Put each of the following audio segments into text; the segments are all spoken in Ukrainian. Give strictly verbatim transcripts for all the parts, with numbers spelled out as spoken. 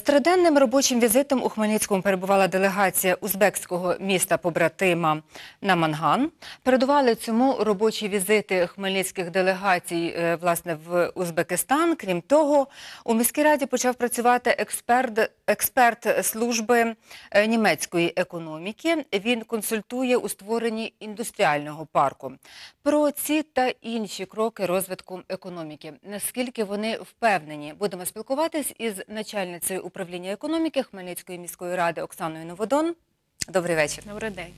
триденним робочим візитом у Хмельницькому перебувала делегація узбекського міста-побратима Наманган. Передували цьому робочі візити хмельницьких делегацій власне, в Узбекистан. Крім того, у міській раді почав працювати експерт, експерт служби німецької економіки. Він консультує у створенні індустріального парку. Про ці та інші кроки розвитку економіки. Наскільки вони впевнені? Будемо спілкуватись із начальницею управління економіки Хмельницької міської ради Оксаною Новодон. Добрий вечір. Добрий день.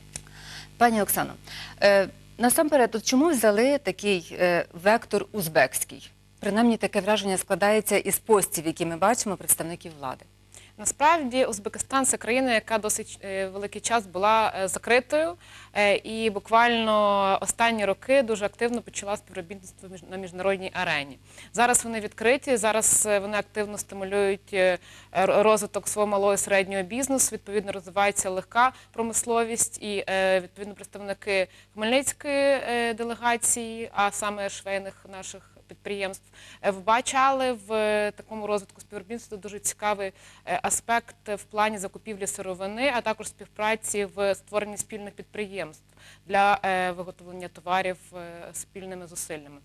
Пані Оксано, е, насамперед, от чому взяли такий е, вектор узбекський? Принаймні таке враження складається із постів, які ми бачимо представників влади. Насправді Узбекистан – це країна, яка досить великий час була закритою і буквально останні роки дуже активно почала співробітництво на міжнародній арені. Зараз вони відкриті, зараз вони активно стимулюють розвиток свого малого і середнього бізнесу, відповідно розвивається легка промисловість і відповідно представники Хмельницької делегації, а саме швейних наших підприємств, вбачали в такому розвитку співробітництва дуже цікавий аспект в плані закупівлі сировини, а також співпраці в створенні спільних підприємств для виготовлення товарів спільними зусиллями.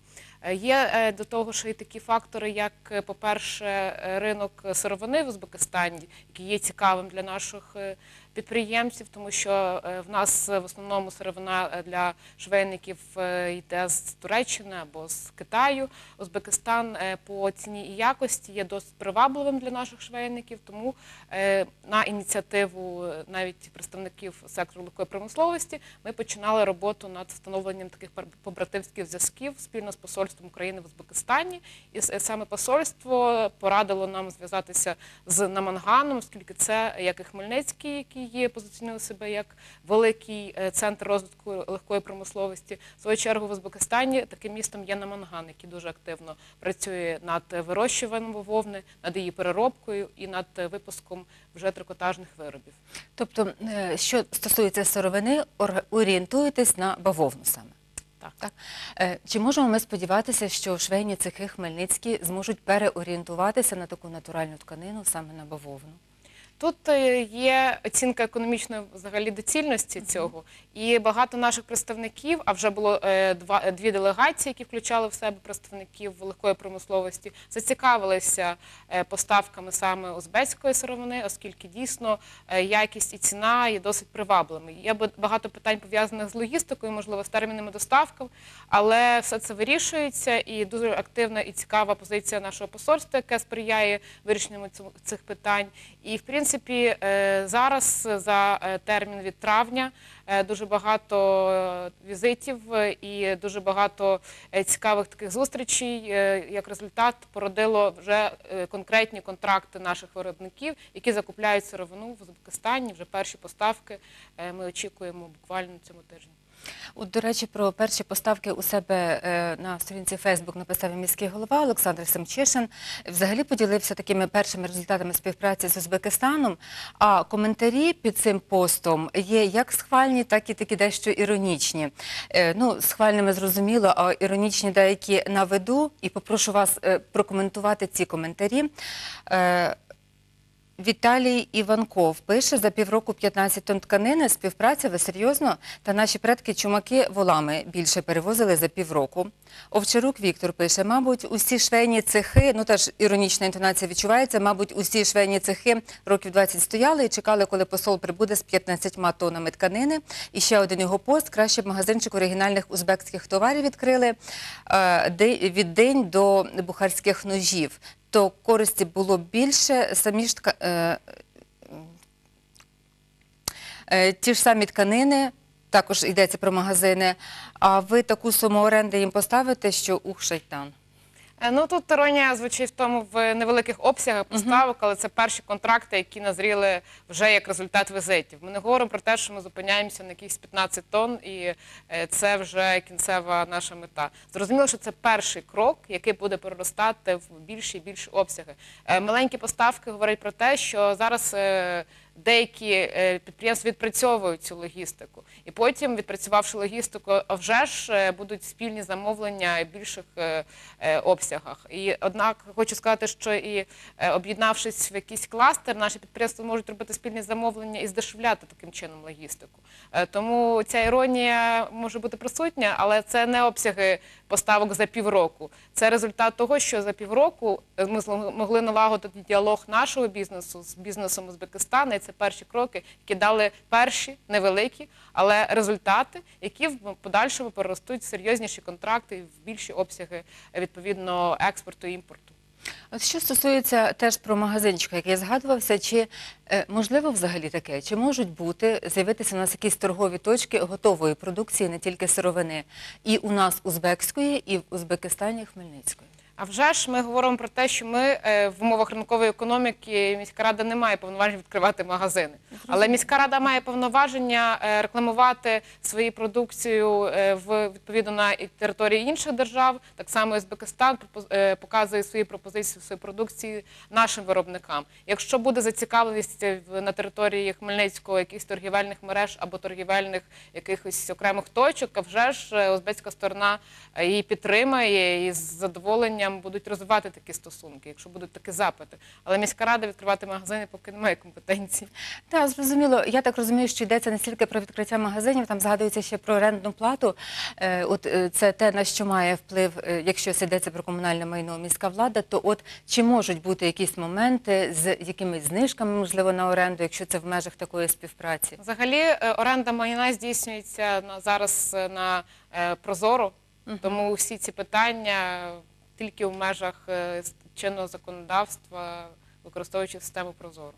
Є до того, що і такі фактори, як, по-перше, ринок сировини в Узбекистані, який є цікавим для наших підприємців, тому що в нас в основному сировина для швейників йде з Туреччини або з Китаю. Узбекистан по ціні і якості є досить привабливим для наших швейників, тому на ініціативу навіть представників сектору легкої промисловості ми починали роботу над встановленням таких побратимських зв'язків спільно з посольством України в Узбекистані. І саме посольство порадило нам зв'язатися з Наманганом, оскільки це, як і Хмельницький, який є, позиціонує себе як великий центр розвитку легкої промисловості. В свою чергу в Узбекистані таким містом є Наманган, який дуже активно працює над вирощуванням вовни, над її переробкою і над випуском вже трикотажних виробів. Тобто, що стосується сировини, орієнтуєтесь на бавовну саме? Так. Так. Чи можемо ми сподіватися, що швейні цехи хмельницькі зможуть переорієнтуватися на таку натуральну тканину, саме на бавовну? Тут є оцінка економічної взагалі доцільності цього, і багато наших представників, а вже було два, дві делегації, які включали в себе представників легкої промисловості, зацікавилися поставками саме узбецької сировини, оскільки дійсно якість і ціна є досить привабливими. Є багато питань пов'язаних з логістикою, можливо, з термінами доставки, але все це вирішується, і дуже активна і цікава позиція нашого посольства, яке сприяє вирішенню цих питань. І, в принципі, В принципі, зараз за термін від травня дуже багато візитів і дуже багато цікавих таких зустрічей, як результат, породило вже конкретні контракти наших виробників, які закупляють сировину в Узбекистані. Вже перші поставки ми очікуємо буквально на цьому тижні. От, до речі, про перші поставки у себе на сторінці Фейсбук написав міський голова Олександр Семчишин. Взагалі поділився такими першими результатами співпраці з Узбекистаном, а коментарі під цим постом є як схвальні, так і такі дещо іронічні. Ну, схвальними зрозуміло, а іронічні деякі наведу, і попрошу вас прокоментувати ці коментарі. Віталій Іванков пише: за півроку п'ятнадцять тонн тканини, співпраця, ви серйозно? Та наші предки чумаки волами більше перевозили за півроку. Овчарук Віктор пише: мабуть, усі швейні цехи, ну теж іронічна інтонація відчувається, мабуть, усі швейні цехи років двадцять стояли і чекали, коли посол прибуде з п'ятнадцятьма тоннами тканини. І ще один його пост: краще б магазинчик оригінальних узбекських товарів відкрили від динь до бухарських ножів. То користі було більше, самі ж тка... е... Е, ті ж самі тканини, також йдеться про магазини, а ви таку суму оренди їм поставите, що ух, шайтан. Ну, тут іронія звучить в тому в невеликих обсягах поставок, але це перші контракти, які назріли вже як результат візитів. Ми не говоримо про те, що ми зупиняємося на якихось п'ятнадцять тонн, і це вже кінцева наша мета. Зрозуміло, що це перший крок, який буде переростати в більші і більші обсяги. Маленькі поставки говорять про те, що зараз деякі е, підприємства відпрацьовують цю логістику. І потім, відпрацювавши логістику, а вже ж е, будуть спільні замовлення в більших е, е, обсягах. І однак хочу сказати, що і е, об'єднавшись в якийсь кластер, наші підприємства можуть робити спільні замовлення і здешевляти таким чином логістику. Е, тому ця іронія може бути присутня, але це не обсяги поставок за півроку. Це результат того, що за півроку ми змогли налагодити діалог нашого бізнесу з бізнесом Узбекистану. І це перші кроки, які дали перші, невеликі, але результати, які в подальшому переростуть в серйозніші контракти і в більші обсяги, відповідно, експорту і імпорту. От що стосується теж про магазинчик, який згадувався, чи е, можливо взагалі таке, чи можуть бути, з'явитися у нас якісь торгові точки готової продукції, не тільки сировини, і у нас узбекської, і в Узбекистані Хмельницької? А вже ж ми говоримо про те, що ми е, в умовах ринкової економіки, міська рада не має повноважень відкривати магазини. Але міська рада має повноваження е, рекламувати свою продукцію е, в, відповідно на території інших держав. Так само Узбекистан е, показує свої пропозиції, свої продукції нашим виробникам. Якщо буде зацікавленість на території Хмельницького якихось торгівельних мереж або торгівельних якихось окремих точок, а вже ж узбецька сторона її підтримає і з задоволенням будуть розвивати такі стосунки, якщо будуть такі запити. Але міська рада відкривати магазини поки не має компетенції. Так, зрозуміло. Я так розумію, що йдеться не стільки про відкриття магазинів, там згадується ще про орендну плату. Е, от е, це те, на що має вплив, е, якщо йдеться про комунальне майно, міська влада, то от чи можуть бути якісь моменти з якимись знижками, можливо, на оренду, якщо це в межах такої співпраці? Взагалі, е, оренда майна здійснюється на, зараз на е, Прозоро, угу. Тому всі ці питання тільки в межах чинного законодавства, використовуючи систему Прозоро.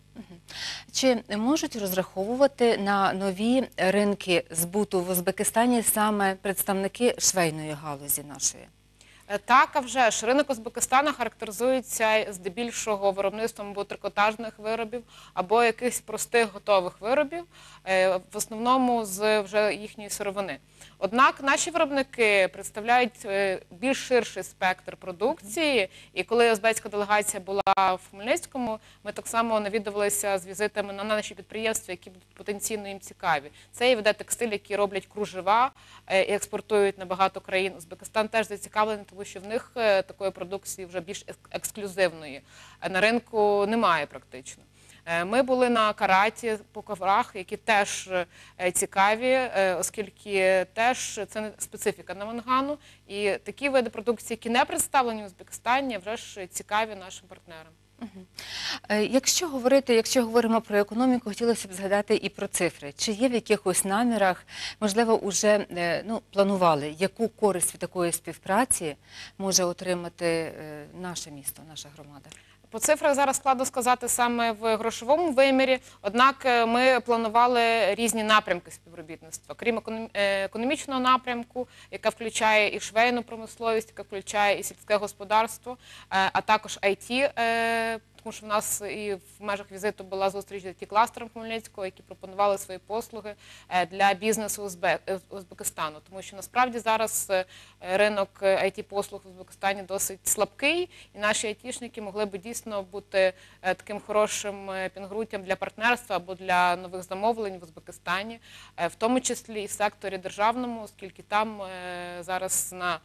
Чи можуть розраховувати на нові ринки збуту в Узбекистані саме представники швейної галузі нашої? Так, а вже ж ринок Узбекистану характеризується здебільшого виробництвом або трикотажних виробів, або якихось простих готових виробів, в основному з вже їхньої сировини. Однак наші виробники представляють більш ширший спектр продукції, і коли узбецька делегація була в Хмельницькому, ми так само навідувалися з візитами на наші підприємства, які будуть потенційно їм цікаві. Це і веде текстиль, які роблять кружева і експортують на багато країн. Узбекистан теж зацікавлений, тому що в них такої продукції вже більш ексклюзивної на ринку немає практично. Ми були на караті по коврах, які теж цікаві, оскільки теж це не специфіка Намангану. І такі види продукції, які не представлені в Узбекистані, вже ж цікаві нашим партнерам. Угу. Якщо говорити, якщо говоримо про економіку, хотілося б згадати і про цифри. Чи є в якихось намірах, можливо, вже ну, планували, яку користь від такої співпраці може отримати наше місто, наша громада? По цифрах зараз складно сказати саме в грошовому вимірі, однак ми планували різні напрямки співробітництва. Крім економічного напрямку, яка включає і швейну промисловість, яка включає і сільське господарство, а також ай ті, тому що в нас і в межах візиту була зустріч з ай ті-кластером Хмельницького, які пропонували свої послуги для бізнесу Узбекистану. Тому що насправді зараз ринок ай ті-послуг в Узбекистані досить слабкий, і наші айтішники могли б дійсно бути таким хорошим пінгруттям для партнерства або для нових замовлень в Узбекистані, в тому числі і в секторі державному, оскільки там зараз на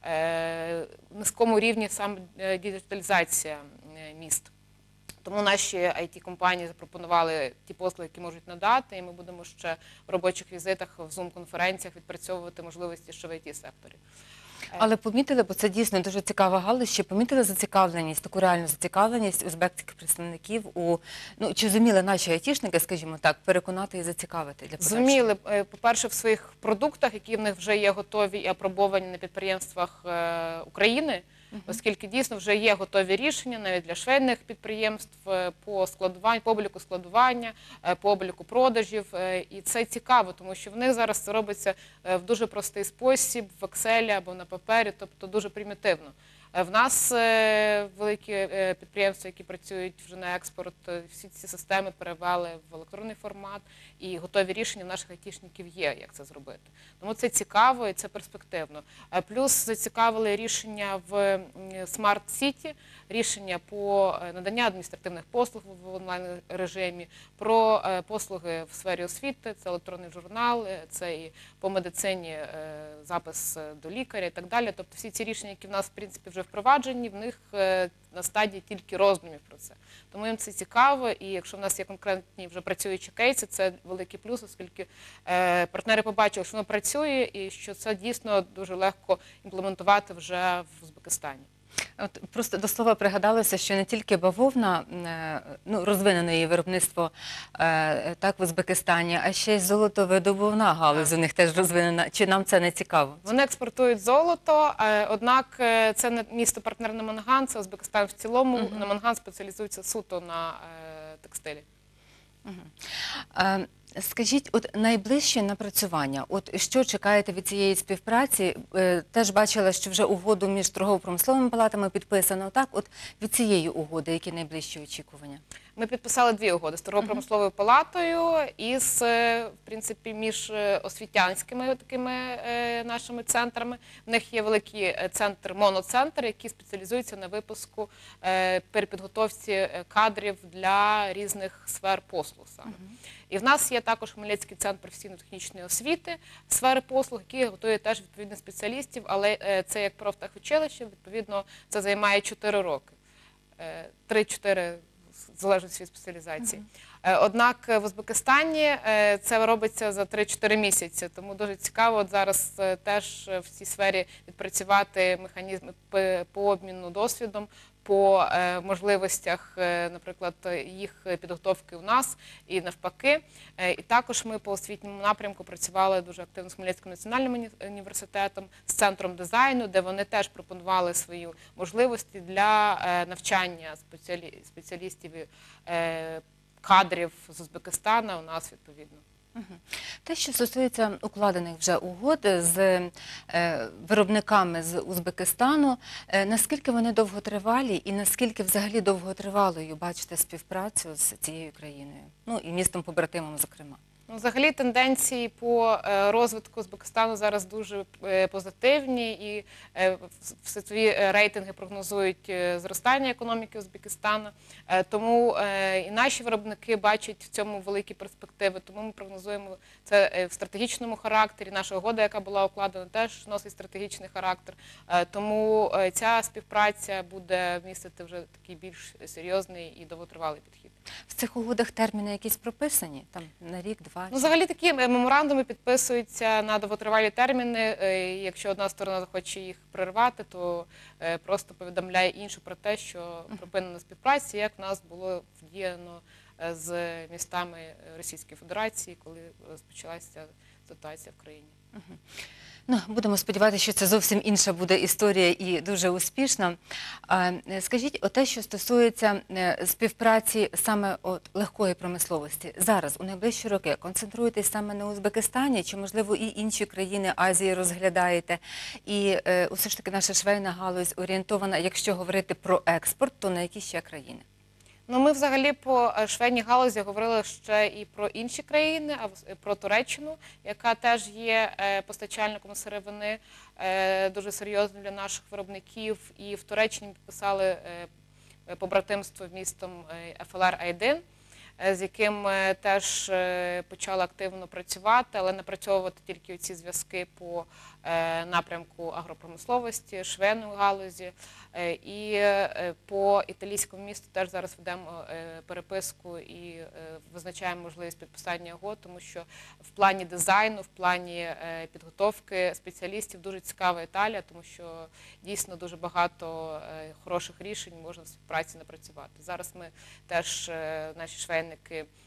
низькому рівні саме діджиталізація міст. Тому наші ай ті-компанії запропонували ті послуги, які можуть надати, і ми будемо ще в робочих візитах, в зум-конференціях відпрацьовувати можливості ще в ай ті-секторі. Але помітили, бо це дійсно дуже цікава галузь, ще помітили зацікавленість, таку реальну зацікавленість узбекських представників у, ну, чи зуміли наші айтішники, скажімо так, переконати і зацікавити для подальшого? Зуміли, по-перше, в своїх продуктах, які в них вже є готові і апробовані на підприємствах України, оскільки дійсно вже є готові рішення навіть для швейних підприємств по складуванню, по обліку складування, по обліку продажів. І це цікаво, тому що в них зараз це робиться в дуже простий спосіб, в Excel або на папері, тобто дуже примітивно. Е, В нас е, великі е, підприємства, які працюють вже на експорт, е, всі ці системи перевели в електронний формат, і готові рішення в наших айтішників є, як це зробити. Тому це цікаво і це перспективно. Е, Плюс зацікавили рішення в м, Smart City, рішення по е, надання адміністративних послуг в онлайн-режимі, про е, послуги в сфері освіти, це електронний журнал, е, це і по медицині е, запис е, до лікаря і так далі. Тобто всі ці рішення, які в нас, в принципі, вже впроваджені, в них е, на стадії тільки роздумів про це. Тому їм це цікаво, і якщо в нас є конкретні вже працюючі кейси, це великий плюс, оскільки е, партнери побачили, що воно працює і що це дійсно дуже легко імплементувати вже в Узбекистані. От просто до слова пригадалося, що не тільки бавовна, е, ну, розвинене її виробництво е, так в Узбекистані, а ще й золотовидобувна галузь у них теж розвинена. Чи нам це не цікаво? Вони експортують золото, е, однак е, це не місто-партнер Наманган, це Узбекистан в цілому. Мгм. Наманган спеціалізується суто на е, текстилі. Е, Скажіть, от найближче напрацювання, от що чекаєте від цієї співпраці? Е, Теж бачила, що вже угоду між торгово-промисловими палатами підписано. Так, от від цієї угоди, які найближчі очікування? Ми підписали дві угоди з торгово-промисловою палатою і з, е, в принципі, між е, освітянськими такими е, нашими центрами. В них є великий е, центр, моноцентр, який спеціалізується на випуску, е, перепідготовці е, кадрів для різних сфер послуг саме. І в нас є також Хмельницький центр професійно-технічної освіти, сфери послуг, який готує теж відповідних спеціалістів, але е, це як профтехучилище, відповідно, це займає чотири роки. Е, три-чотири в залежності від спеціалізації. Е, Однак е, в Узбекистані е, це робиться за три-чотири місяці, тому дуже цікаво от зараз е, теж е, в цій сфері відпрацювати механізми п- по обміну досвідом, по е, можливостях, е, наприклад, їх підготовки у нас і навпаки. Е, І також ми по освітньому напрямку працювали дуже активно з Хмельницьким національним уні- університетом, з центром дизайну, де вони теж пропонували свої можливості для е, навчання спеціалі- спеціалістів і е, кадрів з Узбекистана у нас відповідно. Те, що стосується укладених вже угод з е, виробниками з Узбекистану, е, наскільки вони довготривалі і наскільки взагалі довготривалою бачите співпрацю з цією країною? Ну і містом-побратимом, зокрема. Ну, взагалі тенденції по е, розвитку Узбекистану зараз дуже е, позитивні, і е, в- світові е, рейтинги прогнозують е, зростання економіки Узбекистану. Е, Тому е, і наші виробники бачать в цьому великі перспективи. Тому ми прогнозуємо це е, в стратегічному характері. Наша угода, яка була укладена, теж носить стратегічний характер. Е, Тому е, ця співпраця буде містити вже такий більш серйозний і довготривалий підхід. В цих угодах терміни якісь прописані? Там на рік, два? Ну, взагалі такі меморандуми підписуються на довготривалі терміни. Е, Якщо одна сторона захоче їх прервати, то е, просто повідомляє іншу про те, що припинена співпраця, як в нас було вдіяно е, з містами Російської Федерації, коли розпочалася ситуація в країні. Ну, будемо сподіватися, що це зовсім інша буде історія і дуже успішна. А, е, Скажіть, те, що стосується е, співпраці саме от легкої промисловості, зараз, у найближчі роки, концентруєтесь саме на Узбекистані, чи, можливо, і інші країни Азії розглядаєте? І е, усе ж таки наша швейна галузь орієнтована, якщо говорити про експорт, то на які ще країни? Ну, ми взагалі по е, швейній галузі говорили ще і про інші країни, а в- про Туреччину, яка теж є е, постачальником сировини, е, дуже серйозним для наших виробників. І в Туреччині підписали е, побратимство містом е, еф ел ар Айдин, е, з яким е, теж е, почали активно працювати, але напрацьовувати тільки ці зв'язки по е, напрямку агропромисловості, швейної галузі. Е, І е, по італійському місту теж зараз ведемо е, переписку і е, визначаємо можливість підписання угод, тому що в плані дизайну, в плані е, підготовки спеціалістів дуже цікава Італія, тому що дійсно дуже багато е, хороших рішень можна в співпраці напрацювати. Зараз ми теж, е, наші швейники,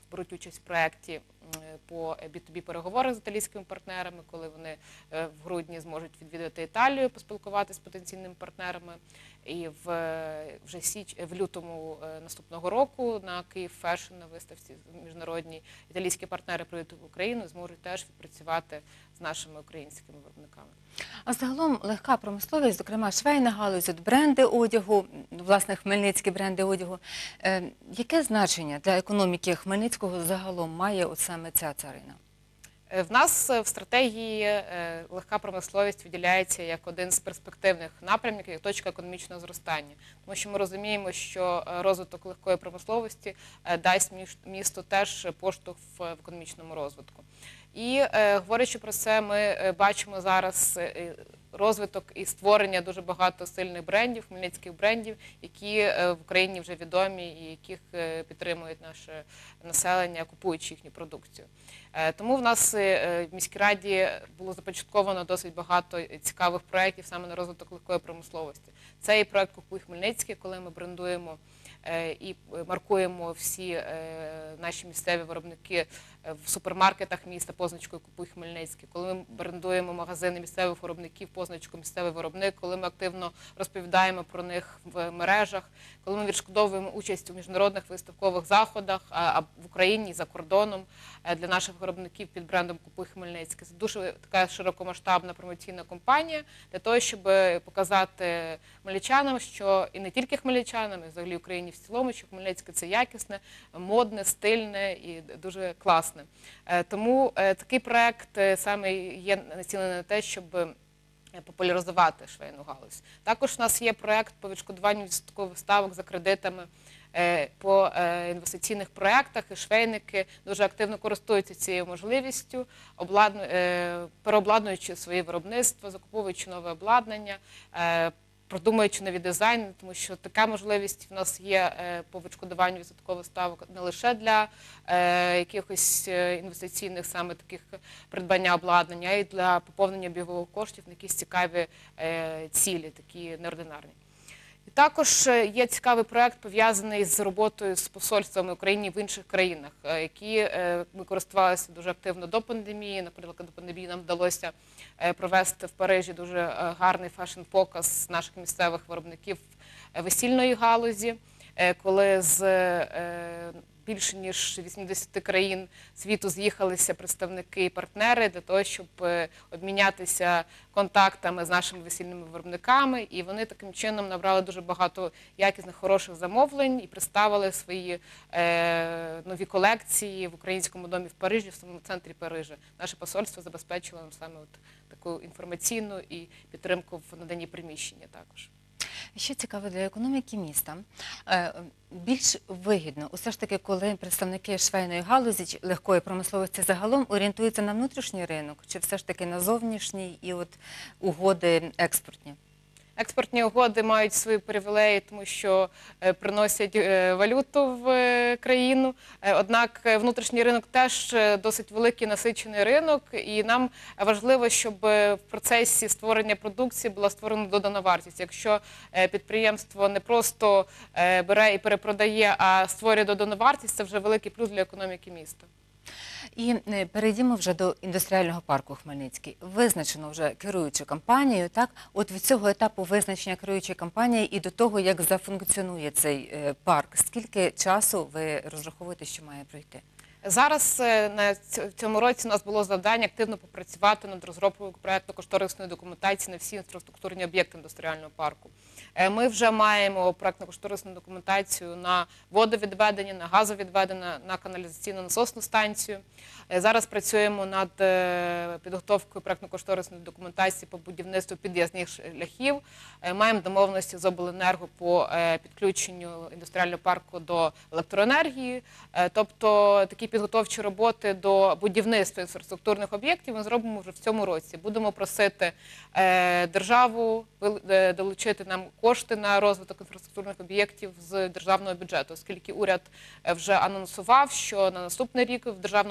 беруть участь в проєкті по бі ту бі переговорах з італійськими партнерами, коли вони в грудні зможуть відвідати Італію, поспілкуватися з потенційними партнерами. І в, вже січ, в лютому наступного року на Київ Фешн на виставці міжнародній італійські партнери приїдуть в Україну і зможуть теж відпрацювати з нашими українськими виробниками. А загалом легка промисловість, зокрема швейна галузь, от бренди одягу, власне, хмельницькі бренди одягу. Е, яке значення для економіки Хмельницького загалом має от саме ця царина? В нас в стратегії легка промисловість виділяється як один з перспективних напрямків, як точка економічного зростання. Тому що ми розуміємо, що розвиток легкої промисловості дасть місту теж поштовх в економічному розвитку. І говорячи про це, ми бачимо зараз розвиток і створення дуже багато сильних брендів, хмельницьких брендів, які в Україні вже відомі і яких підтримують наше населення, купуючи їхню продукцію. Тому в нас в міській раді було започатковано досить багато цікавих проєктів саме на розвиток легкої промисловості. Це і проєкт «Купуй Хмельницький», коли ми брендуємо і маркуємо всі наші місцеві виробники в супермаркетах міста позначкою «Купуй Хмельницький», коли ми брендуємо магазини місцевих виробників позначкою «Місцевий виробник», коли ми активно розповідаємо про них в мережах, коли ми відшкодовуємо участь у міжнародних виставкових заходах а в Україні і за кордоном для наших виробників під брендом «Купуй Хмельницький». Це дуже така широкомасштабна промоційна кампанія для того, щоб показати хмельничанам, що і не тільки хмельничанам, і взагалі Україні в цілому, що Хмельницьке – це якісне, модне, стильне і дуже класне. Тому такий проєкт саме є націлений на те, щоб популяризувати швейну галузь. Також у нас є проєкт по відшкодуванню відсоткових ставок за кредитами по інвестиційних проєктах, і швейники дуже активно користуються цією можливістю, переобладнуючи свої виробництва, закуповуючи нове обладнання, продумуючи нові дизайни, тому що така можливість в нас є по відшкодуванню відсоткових ставок не лише для якихось інвестиційних саме таких придбання обладнання, а й для поповнення обігових коштів на якісь цікаві цілі, такі неординарні. І також є цікавий проєкт, пов'язаний з роботою з посольствами України в інших країнах, які ми користувалися дуже активно до пандемії. Наприклад, до пандемії нам вдалося провести в Парижі дуже гарний фешн-показ наших місцевих виробників весільної галузі, коли з більше ніж вісімдесят країн світу з'їхалися представники і партнери для того, щоб обмінятися контактами з нашими весільними виробниками. І вони таким чином набрали дуже багато якісних, хороших замовлень і представили свої е, нові колекції в Українському домі в Парижі, в самому центрі Парижа. Наше посольство забезпечило нам саме от таку інформаційну і підтримку в наданні приміщення також. Ще цікаво для економіки міста. Більш вигідно, усе ж таки, коли представники швейної галузі, легкої промисловості загалом орієнтуються на внутрішній ринок, чи все ж таки на зовнішній і от угоди експортні? Експортні угоди мають свої привілеї, тому що приносять валюту в країну. Однак внутрішній ринок теж досить великий насичений ринок, і нам важливо, щоб в процесі створення продукції була створена додана вартість. Якщо підприємство не просто бере і перепродає, а створює додану вартість, це вже великий плюс для економіки міста. І перейдімо вже до індустріального парку Хмельницький. Визначено вже керуючу компанію, так? От від цього етапу визначення керуючої компанії і до того, як зафункціонує цей парк, скільки часу ви розраховуєте, що має пройти? Зараз на цьому році у нас було завдання активно попрацювати над розробкою проєктно-кошторисної документації на всі інфраструктурні об'єкти індустріального парку. Ми вже маємо проєктно-кошторисну документацію на водовідведення, на газовідведення, на каналізаційно-насосну станцію. Зараз працюємо над підготовкою проєктно-кошторисної документації по будівництву під'їзних шляхів. Маємо домовленості з обленерго по підключенню індустріального парку до електроенергії. Тобто такі підготовчі роботи до будівництва інфраструктурних об'єктів ми зробимо вже в цьому році. Будемо просити державу долучити нам кошти на розвиток інфраструктурних об'єктів з державного бюджету, оскільки уряд вже анонсував, що на наступний рік в державному бюджеті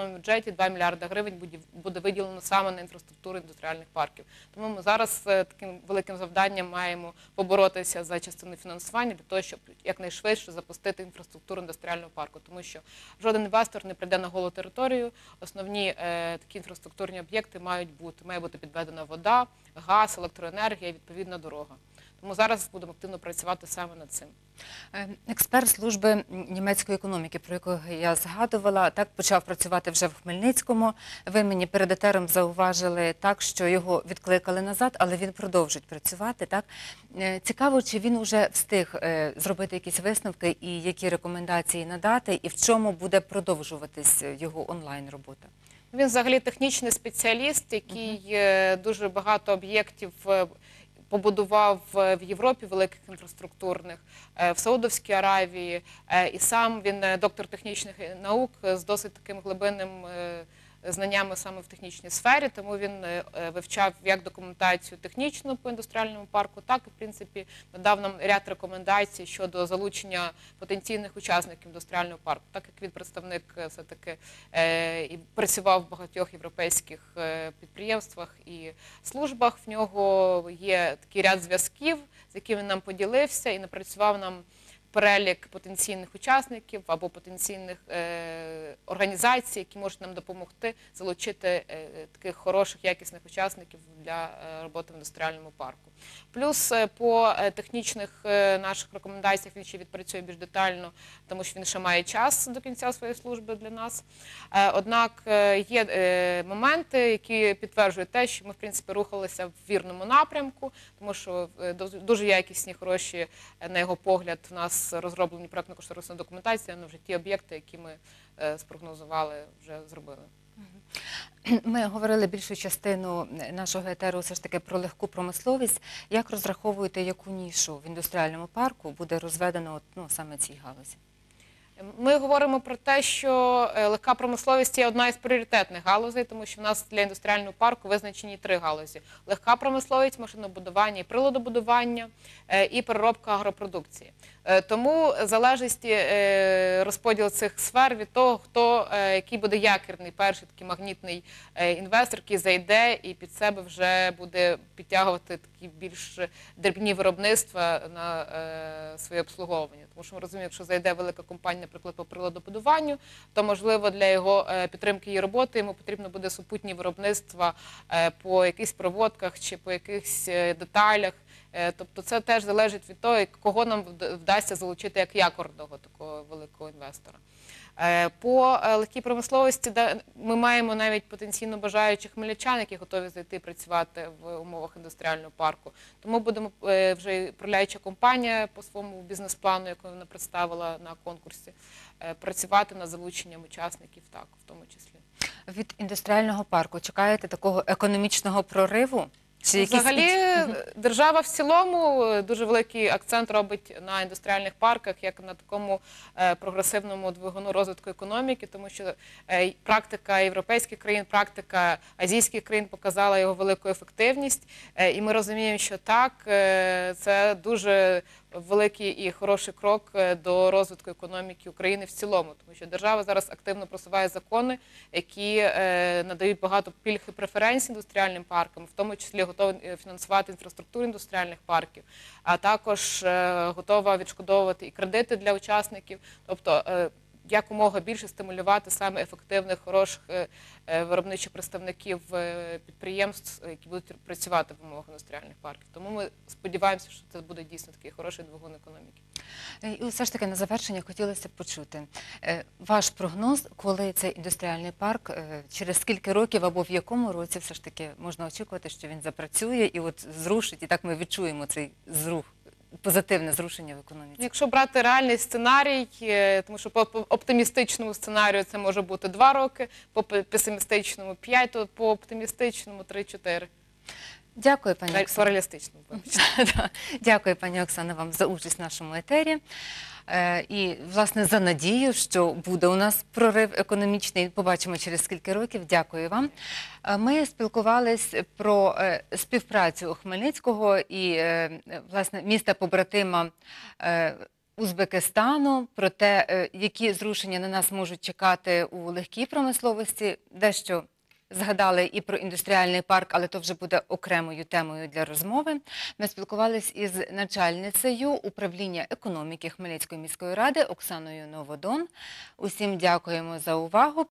бюджеті два мільярди гривень буде, буде виділено саме на інфраструктуру індустріальних парків. Тому ми зараз е, таким великим завданням маємо поборотися за частину фінансування для того, щоб якнайшвидше запустити інфраструктуру індустріального парку. Тому що жоден інвестор не прийде на голу територію. Основні е, такі інфраструктурні об'єкти мають бути. Має бути підведена вода, газ, електроенергія і відповідна дорога. Тому зараз будемо активно працювати саме над цим. Експерт служби німецької економіки, про яку я згадувала, так почав працювати вже в Хмельницькому. Ви мені перед етером зауважили так, що його відкликали назад, але він продовжить працювати. Так? Цікаво, чи він вже встиг зробити якісь висновки і які рекомендації надати, і в чому буде продовжуватись його онлайн-робота? Він взагалі технічний спеціаліст, який uh-huh. дуже багато об'єктів побудував в Європі великих інфраструктурних, в Саудовській Аравії, і сам він доктор технічних наук з досить таким глибинним знаннями саме в технічній сфері, тому він вивчав як документацію технічну по індустріальному парку, так і, в принципі, надав нам ряд рекомендацій щодо залучення потенційних учасників індустріального парку. Так як він представник все-таки і працював в багатьох європейських підприємствах і службах, в нього є такий ряд зв'язків, з якими він нам поділився і напрацював нам перелік потенційних учасників або потенційних е, організацій, які можуть нам допомогти залучити е, таких хороших, якісних учасників для е, роботи в індустріальному парку. Плюс е, по е, технічних е, наших рекомендаціях він ще відпрацює більш детально, тому що він ще має час до кінця своєї служби для нас. Е, однак е, є е, моменти, які підтверджують те, що ми, в принципі, рухалися в вірному напрямку, тому що е, дуже якісні, хороші, е, на його погляд, в нас розроблені проектно-кошторисна документація, але вже ті об'єкти, які ми е, спрогнозували, вже зробили. Ми говорили більшу частину нашого етеру все ж таки про легку промисловість. Як розраховуєте, яку нішу в індустріальному парку буде розведено ну, саме цій галузі? Ми говоримо про те, що легка промисловість є одна із пріоритетних галузей, тому що в нас для індустріального парку визначені три галузі. Легка промисловість, машинобудування і приладобудування, і переробка агропродукції. Тому залежить розподіл цих сфер від того, хто, який буде якірний, перший такий магнітний інвестор, який зайде і під себе вже буде підтягувати такі більш дрібні виробництва на своє обслуговування. Тому що ми розуміємо, якщо зайде велика компанія, наприклад, по приладобудуванню, то, можливо, для його підтримки її роботи йому потрібно буде супутні виробництва по якихось проводках чи по якихось деталях. Тобто це теж залежить від того, кого нам вдасться залучити як якорного такого великого інвестора. По легкій промисловості ми маємо навіть потенційно бажаючих хмельничан, які готові зайти працювати в умовах індустріального парку. Тому будемо вже управляюча компанія по своєму бізнес-плану, яку вона представила на конкурсі, працювати над залученням учасників, так, в тому числі. Від індустріального парку чекаєте такого економічного прориву? Взагалі, держава в цілому дуже великий акцент робить на індустріальних парках, як на такому прогресивному двигуну розвитку економіки, тому що практика європейських країн, практика азійських країн показала його велику ефективність. І ми розуміємо, що так, це дуже великий і хороший крок до розвитку економіки України в цілому, тому що держава зараз активно просуває закони, які надають багато пільг і преференцій індустріальним паркам, в тому числі готові фінансувати інфраструктуру індустріальних парків, а також готова відшкодовувати і кредити для учасників, тобто якомога більше стимулювати саме ефективних, хороших виробничих представників підприємств, які будуть працювати в умовах індустріальних парків. Тому ми сподіваємося, що це буде дійсно такий хороший двигун економіки. І все ж таки на завершення хотілося б почути ваш прогноз, коли цей індустріальний парк, через скільки років або в якому році все ж таки можна очікувати, що він запрацює і от зрушить, і так ми відчуємо цей зрух, позитивне зрушення в економіці? Якщо брати реальний сценарій, тому що по оптимістичному сценарію це може бути два роки, по песимістичному п'ять, то по оптимістичному три-чотири. Дякую, пані Оксано. По реалістичному. Дякую, пані Оксано, вам за участь в нашому етері. І, власне, за надію, що буде у нас прорив економічний, побачимо через скільки років. Дякую вам. Ми спілкувались про співпрацю Хмельницького і, власне, міста побратима Узбекистану, про те, е, які зрушення на нас можуть чекати у легкій промисловості, дещо згадали і про індустріальний парк, але то вже буде окремою темою для розмови. Ми спілкувалися із начальницею управління економіки Хмельницької міської ради Оксаною Новодон. Усім дякуємо за увагу.